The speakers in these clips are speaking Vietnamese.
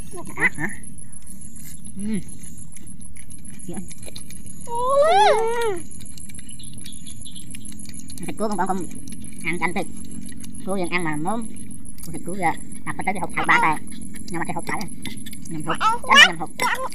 hả thịt cua con không ăn cho anh tư cua dần ăn mà mớm thịt cua giờ đặt tới cái hộp thịt bán đây nhưng mà cái hộp thải nhầm hộp nhầm hộp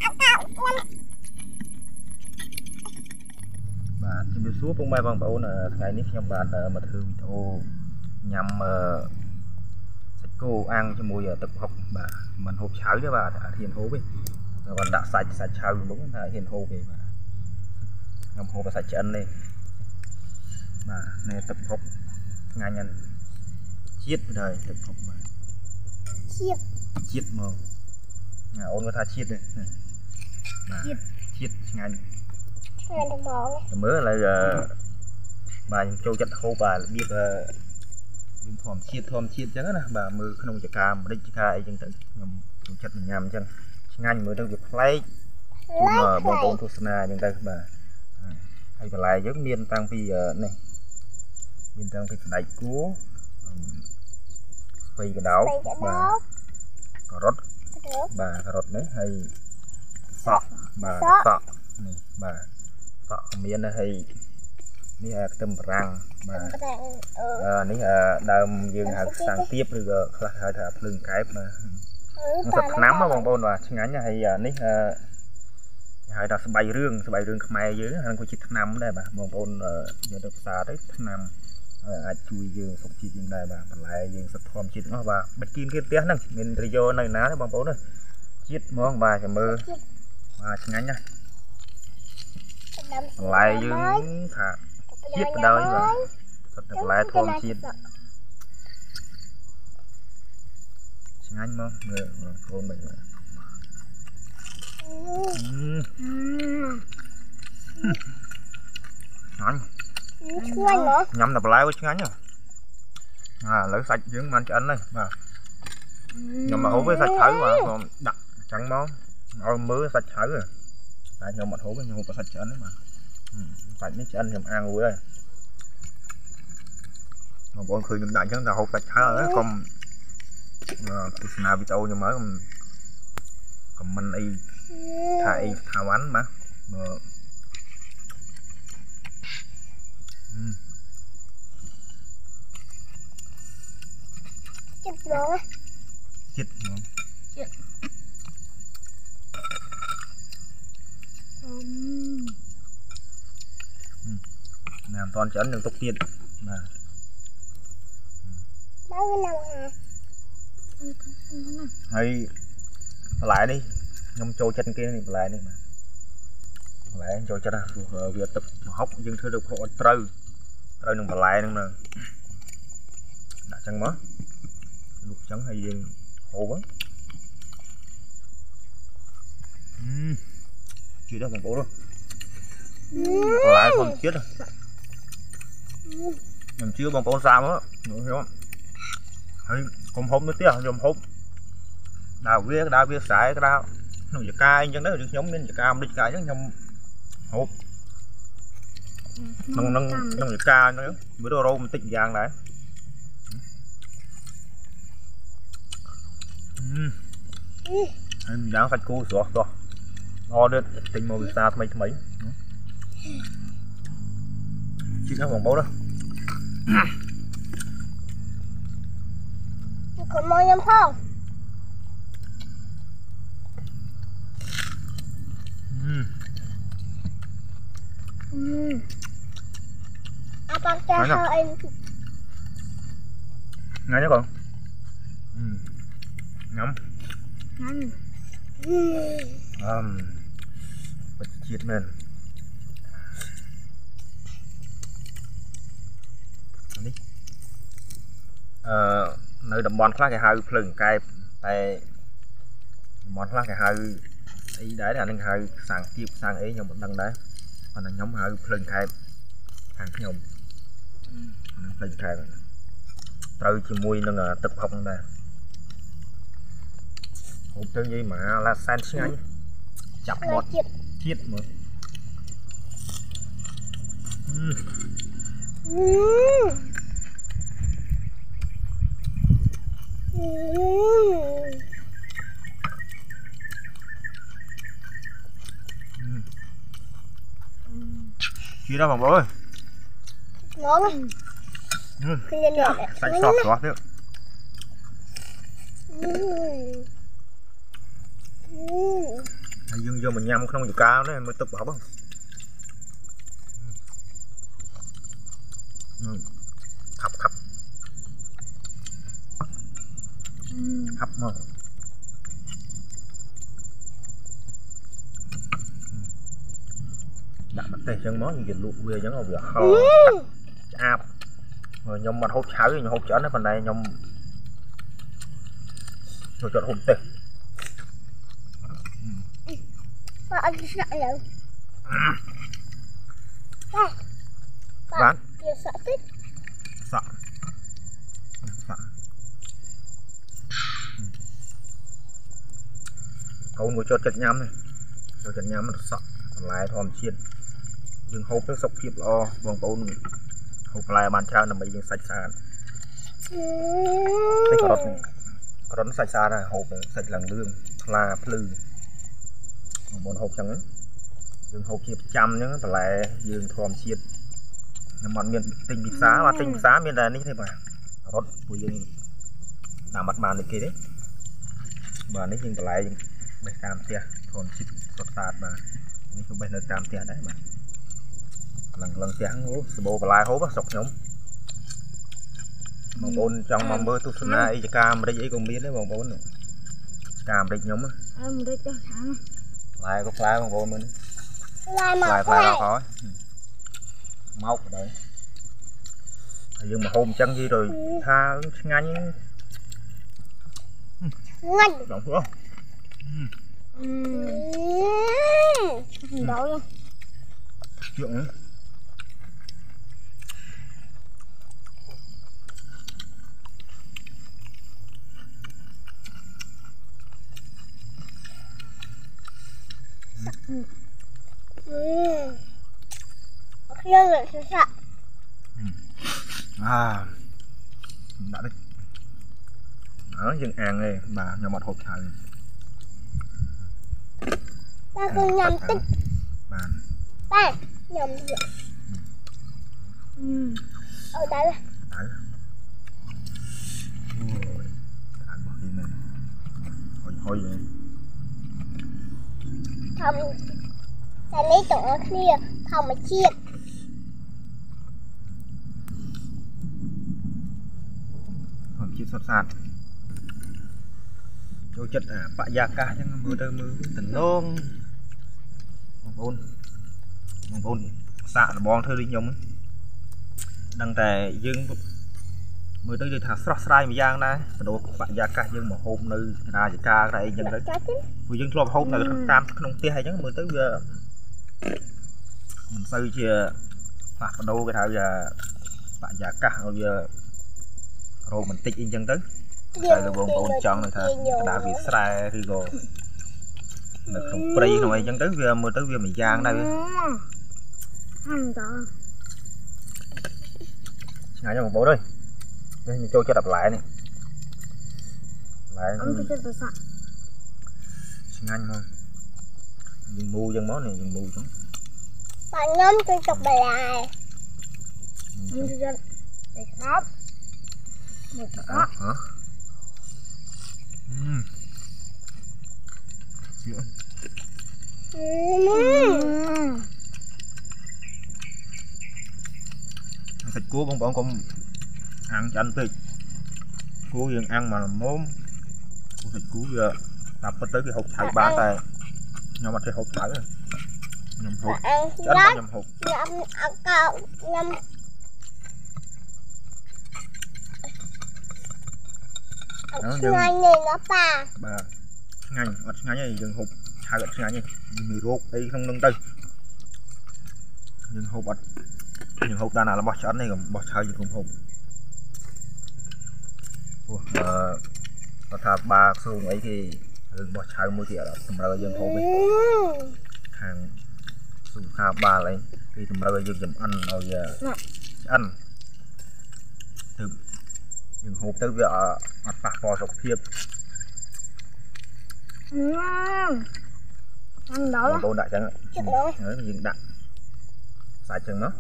បាទជំរាបសួរពុកម៉ែបងប្អូនថ្ងៃនេះខ្ញុំបានមកធ្វើវីដេអូញ៉ាំសាច់គោអាំងជាមួយទឹកហុកបាទមិនហូបឆៅទេបាទអត់ហ៊ានហូបទេគាត់ដាក់សាច់ឆៅមុខថាហ៊ានហូបទេបាទខ្ញុំហូបសាច់ឆ្អិនទេបាទនេះទឹកហុកឆ្ងាញ់ណាស់ជាតិដែរទឹកហុកបាទជាតិមកអូនគាត់ថាជាតិទេបាទជាតិឆ្ងាញ់មើលឥឡូវបាទខ្ញុំចូលចិត្តហូបបាទរបៀបយើងធម្មជាតិអញ្ចឹងណាបាទមើលក្នុងចកាម្ដេចចកាអីចឹងទៅខ្ញុំចូលចិត្តញ៉ាំអញ្ចឹងឆ្ងាញ់មើលទៅវាប្លែកជូនបងប្អូនទស្សនាអញ្ចឹងទៅបាទហើយបន្លែយើងមានតាំងពីនេះមានតាំងពីស្បែកគួរស្ពៃកដោបបាទការ៉ុតបាទការ៉ុតនេះហើយសក់បាទសក់នេះបាទសក់មានហើយនេះខ្ទឹមបារាំងបាទនេះដើមយើងហៅសាំងទៀបឬក៏ខ្លះហៅថាភ្លើងកែបបាទសត្វថ្នាំបងប្អូនបាទឆ្ងាញ់ហើយនេះគេហៅថាស្បៃរឿងខ្មែរយើងហ្នឹងក៏ជាថ្នាំដែរបាទបងប្អូនយកទៅផ្សារទៅថ្នាំអាចជួយយើងសុខភាពយើងដែរបាទបន្លែយើងសុខធម្មជាតិអស់បាទបិទគៀនគេផ្ទះហ្នឹងមានប្រយោជន៍នៅណាទេបងប្អូនជាតិហ្មងបាទចាំមើលបាទឆ្ងាញ់ណាស់បន្លែយើងថាជាតិបដោយបាទសុទ្ធតែបន្លែធម្មជាតិឆ្ងាញ់មកមើលកូនមិនបាទឆ្ងាញ់ញ៉ាំតែបន្លែឆ្ងាញ់ឥឡូវសាច់យើងបានឆ្អិនហើយបាទខ្ញុំមកហូបវាសាច់ឆៅបាទខ្ញុំដាក់អញ្ចឹងមកឲ្យមើលសាច់ឆៅតែខ្ញុំអត់ហូបទេខ្ញុំហូបសាច់ឆ្អិនទេបាទសាច់នេះឆ្អិនខ្ញុំអាំងរួចហើយបងប្អូនឃើញខ្ញុំដាក់អញ្ចឹងតែហូបសាច់ឆៅហើយកុំទស្សនាវីដេអូខ្ញុំមកខមមិនអីថាអីថាវ៉ាន់បាទចិត្តហ្មងចិត្តណាមតន់ឆ្អិននឹងទុកទៀតបាទហើយបន្លែនេះខ្ញុំចូលចិត្តគេនេះបន្លែនេះបាទបន្លែចូលចិត្តព្រោះវាទឹកមហុកយើងធ្វើទៅផុសឲ្យត្រូវនឹងបន្លែហ្នឹងដាក់ចឹងមកលុកចឹងហើយយើងហូបជួយដល់បងប្អូនបន្លែធម្មជាតិខ្ញុំជឿបងប្អូនសាមខ្ញុំហើយកុំហូបnữaទៀតខ្ញុំហូបដើរវាខ្សែក្តៅក្នុងចកាអីចឹងទៅខ្ញុំមានចកាមិនចកាអញ្ចឹងខ្ញុំហូបក្នុងចកាហ្នឹងមើលរោមបន្តិចយ៉ាងដែរហើយយ៉ាងសាច់គោស្រស់ល្អទៀតទិញមកវិសាថ្មីជិះណាបងប្អូនកុំមកញ៉ាំផងអាប៉ាចាហៅអីngay nhá con ngắm bật chiết lên nơi đầm bòn khác cái hơi phừng cay tay món khác cái hơi ấy đấy là nên hơi sang tiếp sang ấy nhưng một đằng đấy còn là nhóm hơi phừng cay hàng nhom phừng cay từ chỉ mùi nó tập học này hộp tư gì mà là san ngay chặt bọt chiết mà Chia đó bằng bố ơi. Ngon. Xanh sọt quá thế. Dương vô mình nhâm không được cao nữa mới tục bảo không. Khắp khắp khắp mà đặt mặt tay chân món như vậy lụa về giống ở việc kho áp rồi nhom mặt hốt cháo rồi hốt cháo nó phần này nhom rồi chọn hộp tê Ba ăn sợ rồi. bán Sợ tích. sợ sợ câu ngồi chốt chặt nhám này chốt chặt nhámมันsợ lại thòm chiên dừng hộp nó sọc kịp lo vòng tốn hộp lại bàn trao nằm bây giờ sạch sàn cái cỏ nó sạch xa ra hộp sạch lằng lương là lư một hộp chẳng dừng hộp kịp trăm nhá lại dừng thòm chiên món miền tinh bịp xá và tinh bịp xá miền này như thế mà rót bây giờ làm mặt màn được kia đấy mà nếu nhưng lại bày tam tia còn chip sọt sạt mà nếu không bày nơi tam tia đấy mà lần trắng hố bộ và lại hố bắt sọc nhóm bằng bốn trong mầm mơ tu sơn na ấy cam đây ấy còn biết đấy bằng bốn cam đây nhóm lại có fly bằng bốn mình lại fly khó móc ở đấy nhưng mà hôm chân gì rồi tha nganh Ngon. động không Đậu luôn. chuyện nữa Khêu rồi sợ sợ. à đã đấy ở dân ăn đây mà nhà một hộp thải Ba không nhầm tích. bàn Ba nhầm được. Ở đây là đấy ôi ăn bỏ đi này hôi vậy không. Ta lấy tổ kia không mà chiết. còn chiếc sọt sạt chỗ chất bạ già cả nhưng mưa tới mưa tỉnh lông bong bôn xạ là bong thôi đi nhung đăng tè dương mưa tới đi thả srai mà giang đây đồ bạ già cả nhưng mà hôm nay ra chỉ ca đây dân đấy vừa dân lọp hôm này tam không tia hay chứ mưa tới giờ mình xây chia phạt đâu cái thảo giờ bạ già cả bây giờ rồi mình tích in chân tới đây là bồn bồn chọn rồi thôi đã bị sai thì rồi được không pri rồi chân tới vừa mưa tới vừa mình giang đây ngay cho một bộ đây đây cho đập lại này lại nhanh thôi dùng mu dân món này dùng mu xuống bạn nhóm tôi chụp bài lại để khóc một có hả thịt cua con bọn con ăn cho anh thì cua dân ăn mà mốm thịt cua giờ tập tới cái hộp thải bán tay nhưng mà cái hộp thải nhầm hộp chết nhầm hộp nhầm ngay này nó bà ngay này dừng hộp hai gạch ngay này mì ruột đây không nâng tay dừng hộp ta nào là bò chén này còn bò chơi gì cũng hộp có thà ba xung ấy thì bò chơi mua tiền là tầm ra dừng hộp ấy hàng xung thà ba lấy thì tầm ra dừng dùm ăn rồi giờ ăn từ dừng hộp tới giờ mặt bạc bò sọc thiệp ăn đó cô đại chẳng dừng đặng sạch chừng nó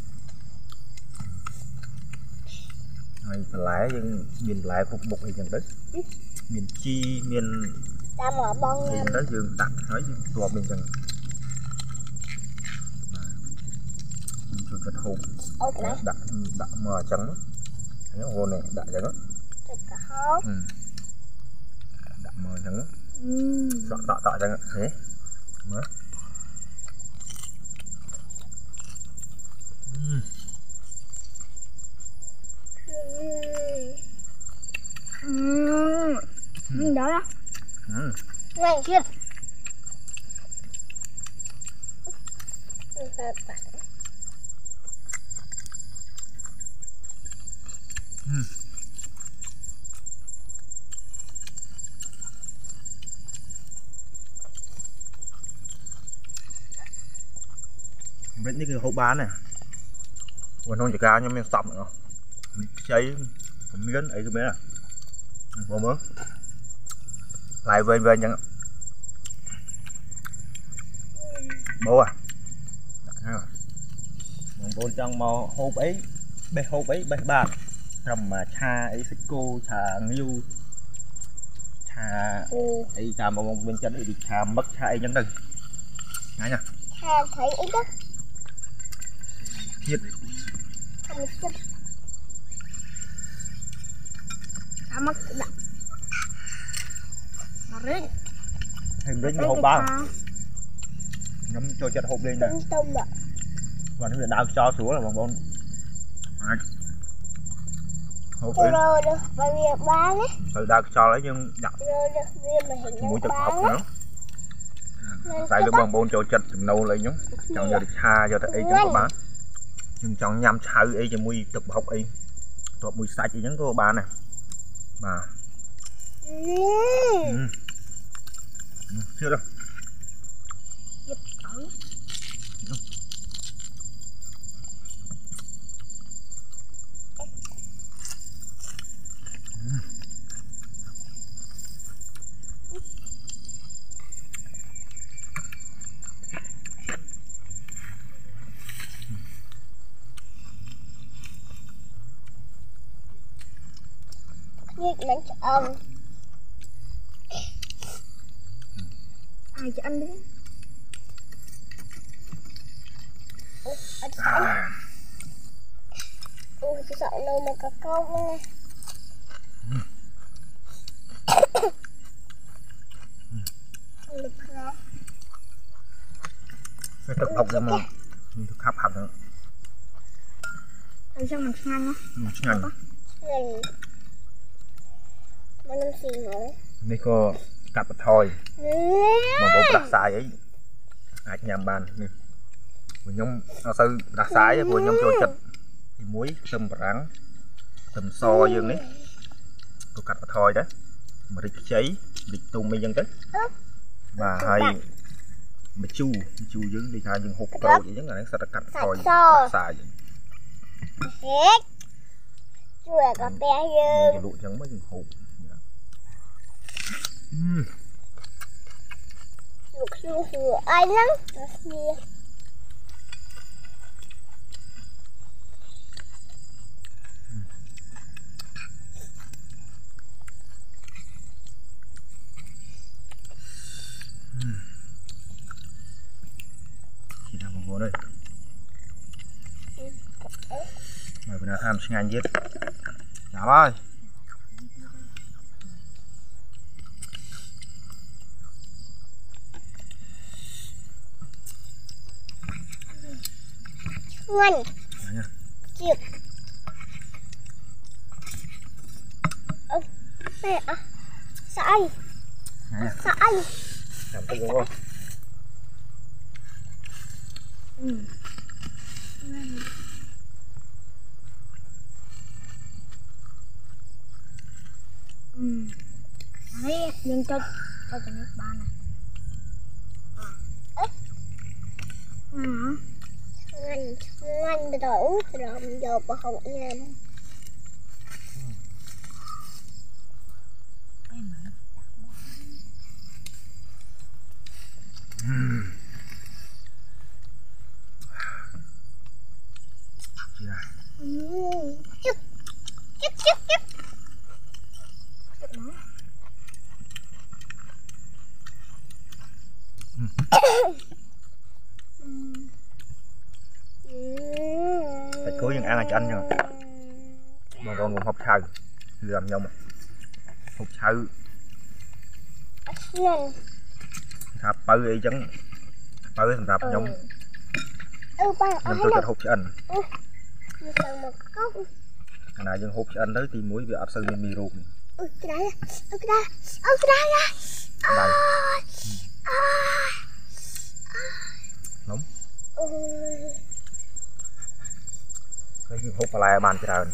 hay lái nhưng miền lái phục bục hay chẳng đấy miền chi miền ta mở bông miền đó dương đặt nói dương tua mình chẳng mình cho chất hộp đặt mờ trắng đó cái hồ này đặt trắng đó đặt mờ trắng đó tọ trắng thế mới đó đó ngon chưa biết những cái hộp bán này còn không chỉ cao nhưng mình sọc nữa cháy miếng ấy cái bé à bố mớ lại về về nhận bố à bố trong màu hộp ấy bê bàn trầm mà cha ấy xích cô cha nghiêu cha ấy cha mà bên chân ấy thì cha mất cha ấy nhắn đừng ngay nha cha thấy ít đó nhiệt mất hình đến hộp bao nhắm cho chặt hộp lên nè và nó đào cho xuống là bằng bon hộp ấy bán ấy từ đào cho lấy nhưng đặt mũi chặt hộp nữa tại cái bằng bon cho chặt nâu lấy nhúng chọn giờ tha cho ấy cho bán nhưng chọn nhằm cháo ấy cho mũi tập hộp ấy tập mũi sạch những cái bán này mà chưa đâu nhiệt lạnh ầm ai cho anh đi anh tôi sợ đâu mà có câu nữa cái thực học mà mình thực học hẳn nữa tại sao mình nhanh á nhanh mà năm xì nữa đây có cặp thôi mà bộ đặt xài ấy ai nhầm bàn vừa nhông nó sư đặt xài vừa nhông cho chật thì muối tôm rắn tôm so dương đấy có cặp thôi đấy mà rịch cháy rịch tôm mấy dân đấy và hay mà chu dưới đi thay dương hộp cầu vậy giống là nó sẽ cặp thôi đặt xài hết chùa có bé dương lụa trắng mới dương hộp luộc sữa ai lắm chị làm một vô đây mày bữa nào tham sinh anh giết chào ơi ngon chịu mẹ à sai làm cái đúng không đấy nhưng cho nước ba này ngon rồi rồi giờ bà không nhầm thịt cuối nhưng ăn là cho anh nha mà con hộp sầu làm nhau hộp sầu thạp bự ấy chẳng bự thành thạp nhau nhưng tôi cho hộp cho anh cái này dân hộp cho anh tới tìm muối bị áp sân lên mì ruột đây đúng cái dân hộp lại bàn cho trời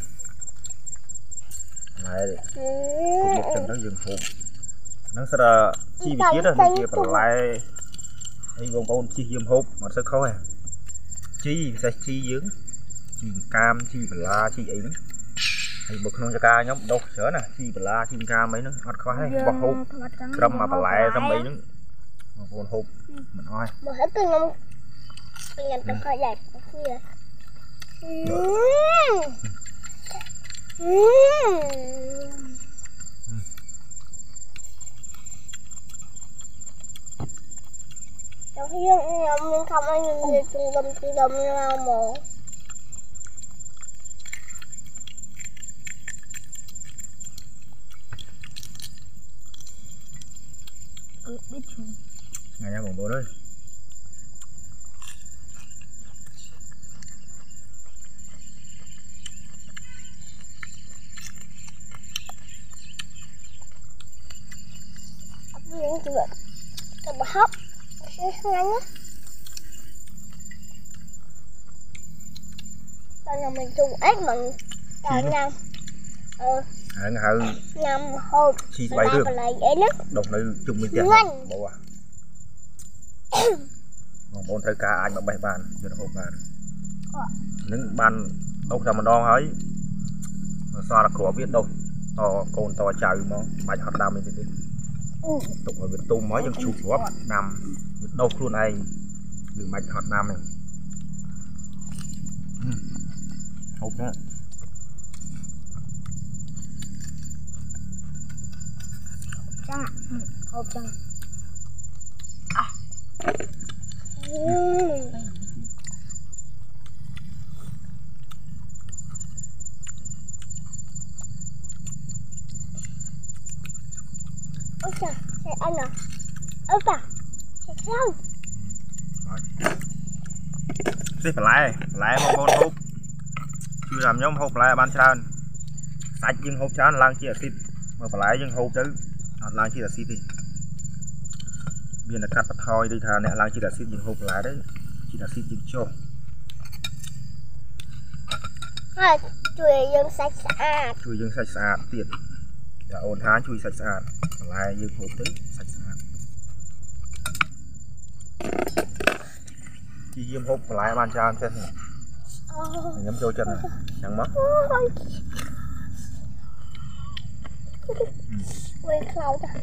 này một trận đó dân hộp nó sẽ là chi bị chết rồi kia phải lại anh gồm con chi dân hộp mà sẽ khó à chi sẽ chi dưỡng chi cam chi la chi ấy thì một con cho ca nhóm đâu sớ nè chi la chi cam mấy nó ngọt khó hay bọc hộp râm mà phải lại râm mấy nó một con hộp mình nói mà hết từ năm mình làm coi đẹp kia trong khi mình không ai nhìn về trung tâm nào mà biết chưa ngày nha bố ơi những chuyện cái bà hấp sẽ ngắn á còn là mình chung ếch mình còn nhầm nhầm hộp chi bay được lại dễ nhất đồng nơi chung mình tiền bộ à bọn thấy cá anh mà bay bàn giờ nó hộp bàn những bàn đâu ra mà đo ấy mà sao là khó biết đâu to con to trời mà mày học đam mình thì tục ở Việt Nam mới dân chụp góp nằm đâu luôn này từ mạch hot nam này hộp đó chăng hộp chăng ôi trời sẽ ăn à ôi trời sẽ không xí phải lại một con hộp chưa làm nhóm hộp lại ban tràn sạch nhưng hộp tràn lang chia xịt mà phải lại nhưng hộp chứ lang chia là xịt đi biên là cắt bật thôi đi thà nè lang chia là xịt nhưng hộp lại đấy chỉ là xịt nhưng cho chui dân sạch sạch chui dân sạch sạch tiền đã ổn há chui sạch sạch lại nhưng hộp tới sạch sạch chỉ diêm hộp lại ban tràn xem nhắm trôi chân này chẳng mất quay khâu ta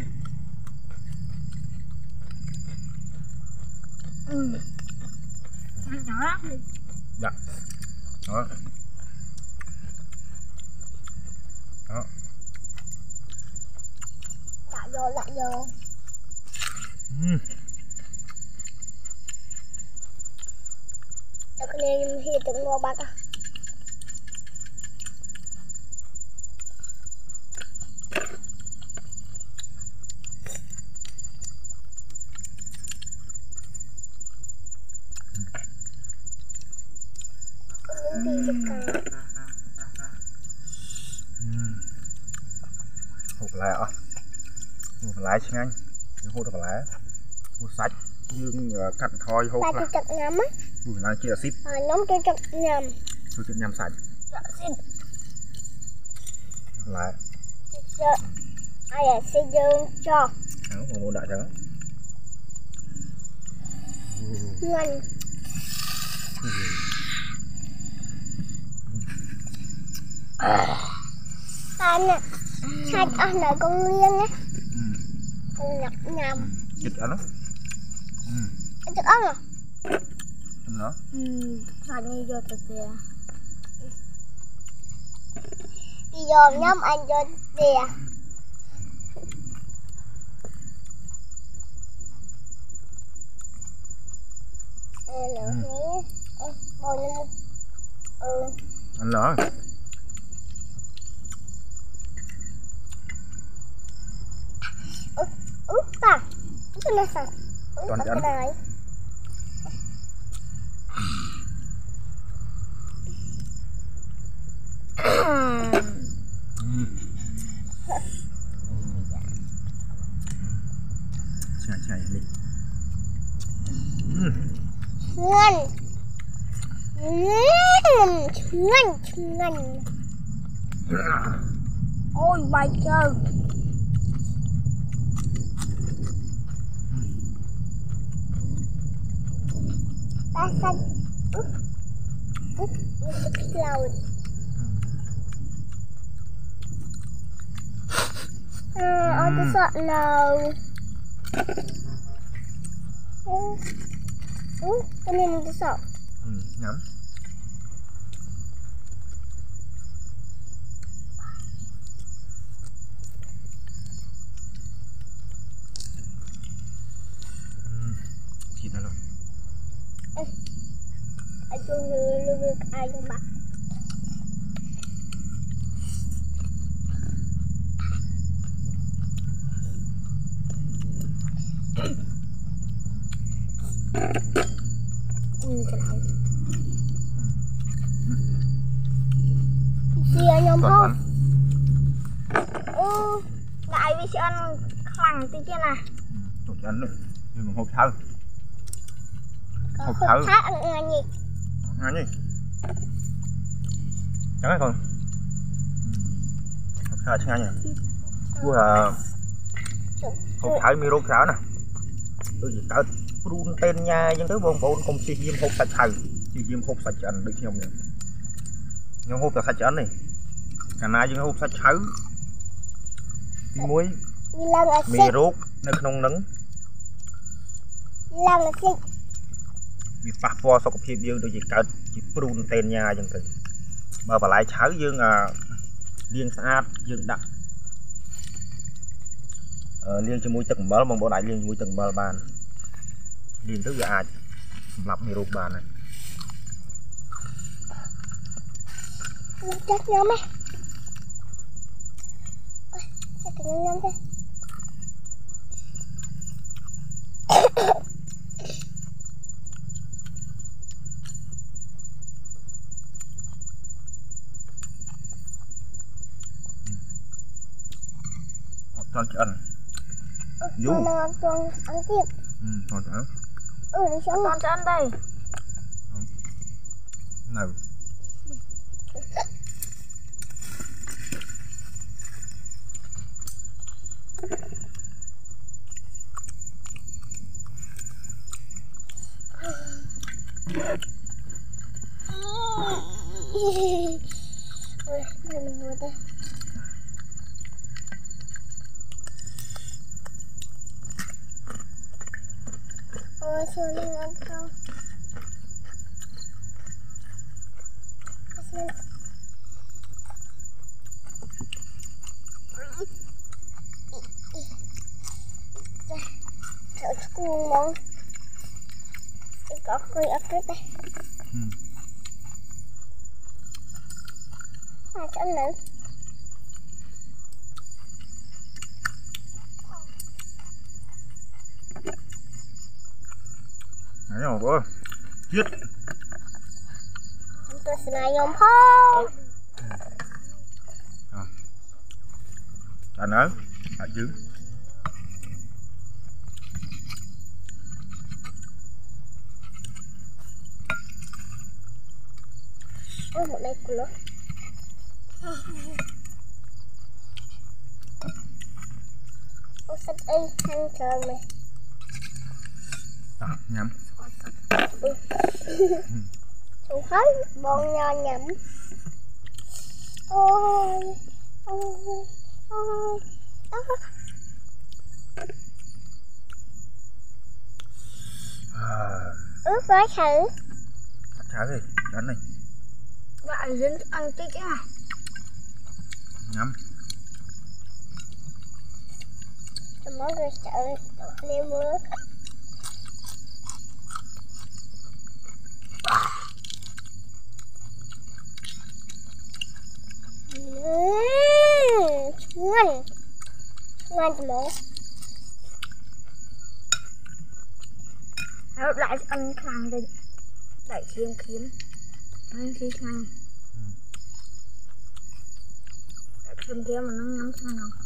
nhỏ lắm dạ đó đó lại vô cái này hiện tượng ngô bạc à hộp lại à hộp lại chứ anh hộp được lại hộp sạch nhưng cắt thôi hộp lại chặt nhầm á hộp lại kia là ship nóng cho chặt nhầm tôi chặt nhầm sạch lại ai là xây dựng cho đó một môn đại trắng ngon anh nè hai con này con liên á con nhập nhầm chích ăn đó anh chụp ăn à nó sao đi vô từ từ đi vô nhóm anh vô tìa Ta. Itu nasa. Còn chắn. Chai đi. Ngon. Ngon. Ôi bài chơi. Ta xanh. Cloud. Tôi sợ nào. Cái này tôi sợ. Nhắm. Chị nào rồi. Anh chung lưu ai trong mặt. Xìa nhóm không? Ngại vì sẽ ăn khẳng tí kia nè. Tốt ăn rồi. Nhưng mà hộp thơm. Hộp thơm ăn ngon nhỉ? Ngon nhỉ? Chẳng hay con. Hộp thơm ngon nhỉ? Của hộp thơm mì rô khá nè. Tôi chỉ có run tên nha nhưng tới bông bông không xì diêm hộp sạch thầy. Xì diêm hộp sạch ăn được không nhỉ? Nhưng hộp sạch ăn này. Cả nãy nhưng hộp sạch thấu. Muối. Mì rốt nó không nứng. Làm là xịt. Vì phát vô sau khi dương tôi chỉ có chỉ run tên nha nhưng từ. Mà bà lại thấu dương liên sát dương đặt. Liên cho mũi từng bờ mong bộ đại liên mũi từng bờ bàn. Liên tới giờ ai lập mì rốt bàn này. Chắc nhóm ấy. Chắc nhóm thế. Con ăn. Vú. Con ăn tiếp. Con ăn. Để cho con ăn đây. Nào. Xuống lên ăn không? Sợ cuồng mong. Có cười ớt trước đây. Cho ăn nữa. Đấy rồi bố. Chết. Tôi sẽ này nhóm không. Anh ơi. Hạt chứ. Một đây của nó. Ô sách y ăn trơn này. Nhắm. Không thấy bọn nho nhắm. Ôi ướp với thử. Thả đi, chắn này. Bạn dính ăn tí cái này. Nhắm. Mới rồi sợ leo mưa. Ngon. Ngon cho mẹ. lại ăn khang đi đẩy chiêm kiếm ăn khi khang chiêm kiếm mà nó ngắm khang không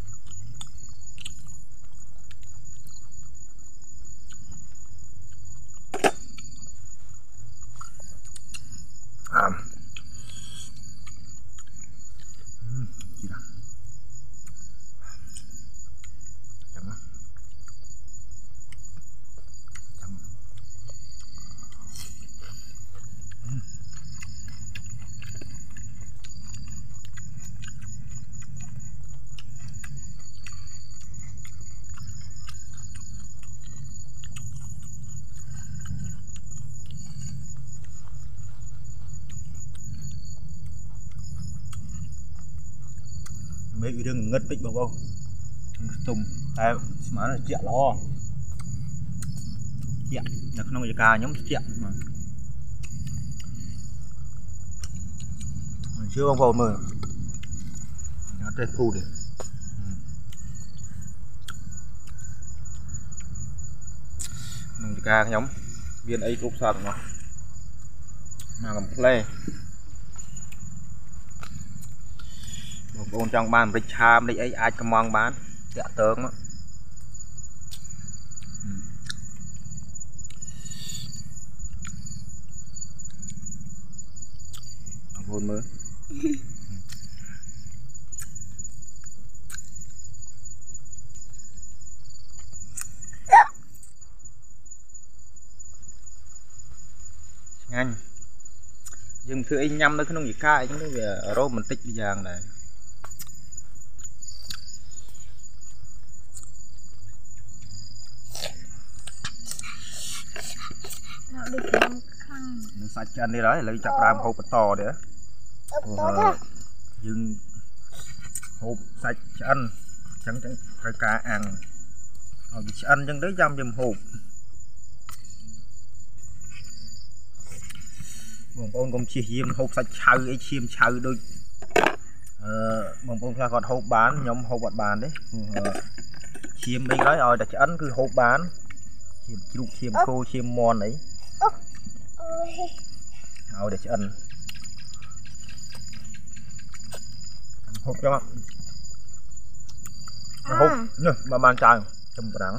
mấy cái đường ngất tích bao bao tùng ai mà nó chẹt lo chẹt là không có ca nhóm chẹt mà chưa bao bao mờ nó trên thu đi mình ca nhóm viên ấy cũng sao mà cầm play con trong bàn bịch ham đi ấy ai cầm mong bán dạ tướng đó hôn mới anh dừng thưa anh nhâm nó cái nông gì cay chúng nó về romantic bây giờ này sạch chân đi đó lấy chặt làm hộp to đấy dừng hộp sạch chân chẳng cái cá ăn rồi bị ăn chân đấy dăm dùm hộp bọn con cũng chia hiếm hộp sạch chào ấy chiêm chào đôi bọn con là còn hộp bán nhóm hộp bật bàn đấy chiêm đây đấy rồi đặt chân cứ hộp bán chiêm khô chiêm mòn ấy ao để ăn hộp cho hộp nhá mà mang chai chấm trắng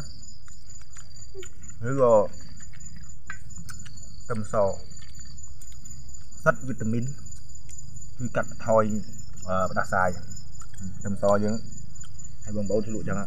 rồi tầm sò rất vitamin truy cắt thôi đa sai tầm sò chứ hay bông bầu thì lụa chẳng ạ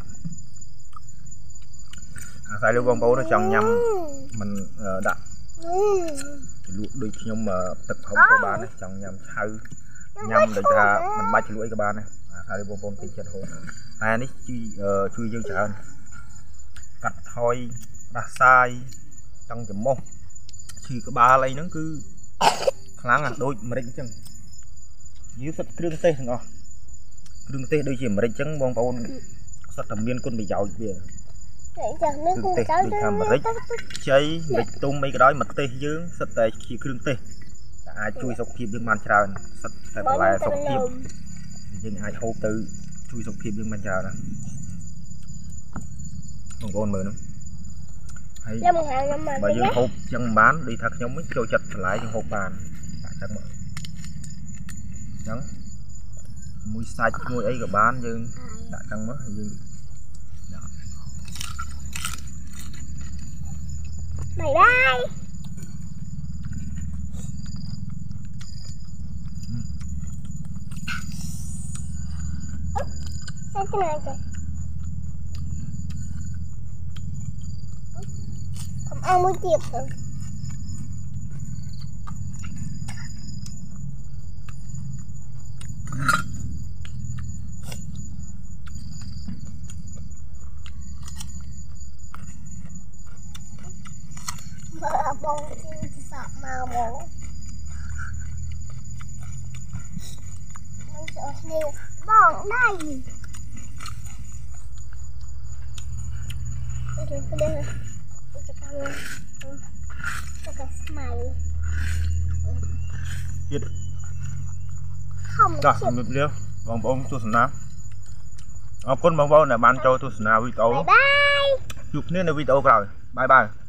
sai lưu bông bầu nó trong nhâm mình đặt lụa đôi khi nhưng mà tập không có bán này trong nhâm sau nhâm để ra mình bay lụa các bạn này sai lưu bông bầu tí chật hồn ai đấy chui dương trả cắt thôi đa sai trong chấm mông thì cái ba lấy nó cứ kháng à đôi mà đánh chân dưới sắt krương tê ngò krương tê đôi chỉ mà đánh chân bông bầu sắt tầm miên con bị giàu kìa krương tê đôi tham mà đánh cháy lịch tung mấy cái đó mật tê dương sắt tại khi krương tê ai chui sọc kim dương man trào sắt tại là sọc kim nhưng ai hô từ chui sọc kim dương man trào đó bông bầu mờ nữa bởi dương hộp chân bán đi thật nhóm mới cho chặt lại dương hộp bàn chắc mở trắng mũi sạch mũi ấy của bán dương đã trắng mất dương mày đây sao cái này kìa không ăn muối tiệp rồi bông chim sọt màu bố mình sợ nhiều bông đây rồi mình liêu bông bông tôi sẵn nào con bông bông là ban cho tôi sẵn nào video chụp nên là video rồi bye bye